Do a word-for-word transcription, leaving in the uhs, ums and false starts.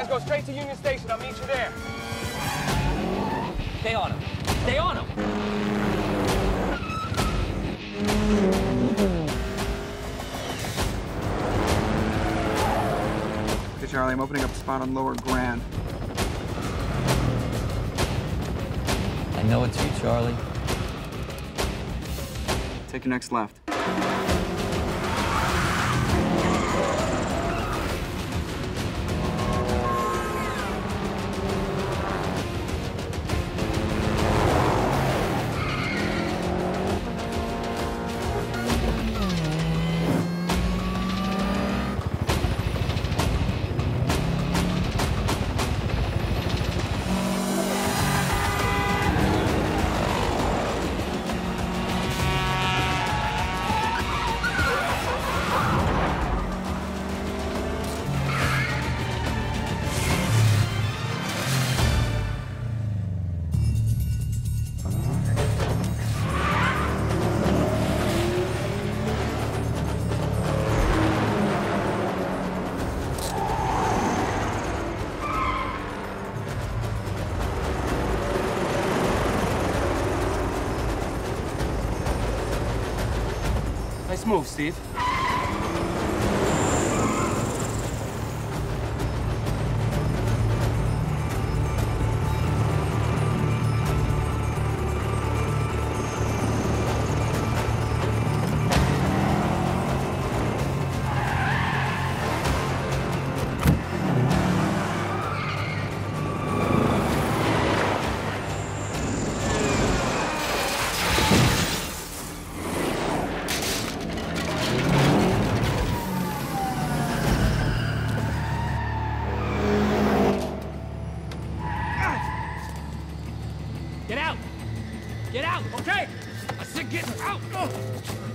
Guys, go straight to Union Station. I'll meet you there. Stay on him. Stay on him. Hey, Charlie, I'm opening up a spot on Lower Grand. I know it's you, Charlie. Take your next left. Nice move, Steve. Get out! Get out, okay? I said get out! Oh.